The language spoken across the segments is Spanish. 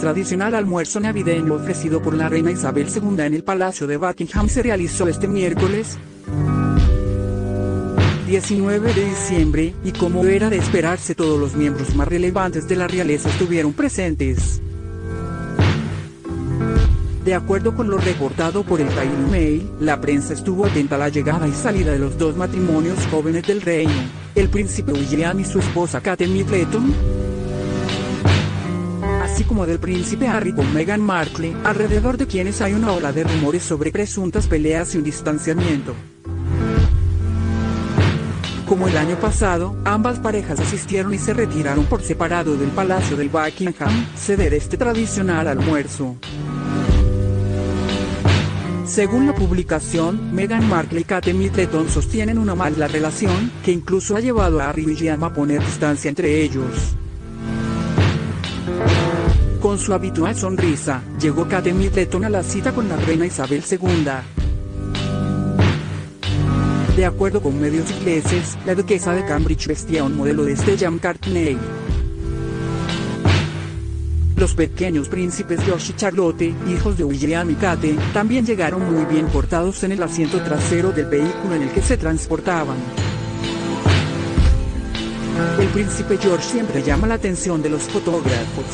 tradicional almuerzo navideño ofrecido por la reina Isabel II en el Palacio de Buckingham se realizó este miércoles 19 de diciembre, y como era de esperarse, todos los miembros más relevantes de la realeza estuvieron presentes. De acuerdo con lo reportado por el Daily Mail, la prensa estuvo atenta a la llegada y salida de los dos matrimonios jóvenes del reino, el príncipe William y su esposa Kate Middleton, así como del príncipe Harry con Meghan Markle, alrededor de quienes hay una ola de rumores sobre presuntas peleas y un distanciamiento. Como el año pasado, ambas parejas asistieron y se retiraron por separado del Palacio del Buckingham, sede de este tradicional almuerzo. Según la publicación, Meghan Markle y Kate Middleton sostienen una mala relación, que incluso ha llevado a Harry y William a poner distancia entre ellos. Con su habitual sonrisa, llegó Kate Middleton a la cita con la reina Isabel II. De acuerdo con medios ingleses, la duquesa de Cambridge vestía un modelo de Stella McCartney. Los pequeños príncipes George y Charlotte, hijos de William y Kate, también llegaron muy bien portados en el asiento trasero del vehículo en el que se transportaban. El príncipe George siempre llama la atención de los fotógrafos.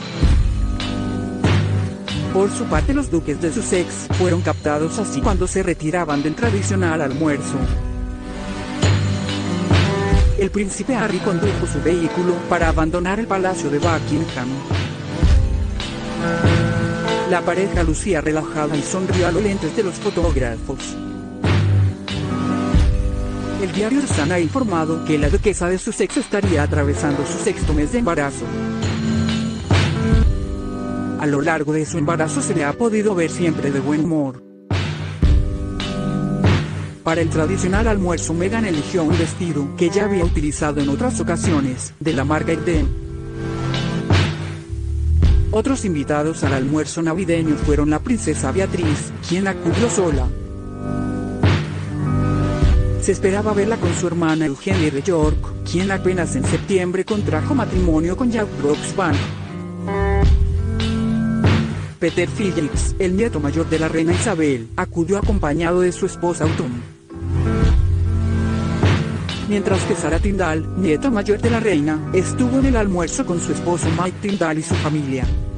Por su parte, los duques de Sussex fueron captados así cuando se retiraban del tradicional almuerzo. El príncipe Harry condujo su vehículo para abandonar el Palacio de Buckingham. La pareja lucía relajada y sonrió a los lentes de los fotógrafos. El diario The Sun ha informado que la duquesa de Sussex estaría atravesando su sexto mes de embarazo. A lo largo de su embarazo se le ha podido ver siempre de buen humor. Para el tradicional almuerzo, Meghan eligió un vestido que ya había utilizado en otras ocasiones, de la marca Eden. Otros invitados al almuerzo navideño fueron la princesa Beatriz, quien acudió sola. Se esperaba verla con su hermana Eugenie de York, quien apenas en septiembre contrajo matrimonio con Jack Brooksbank. Peter Phillips, el nieto mayor de la reina Isabel, acudió acompañado de su esposa Autumn. Mientras que Sarah Tindall, nieta mayor de la reina, estuvo en el almuerzo con su esposo Mike Tindall y su familia.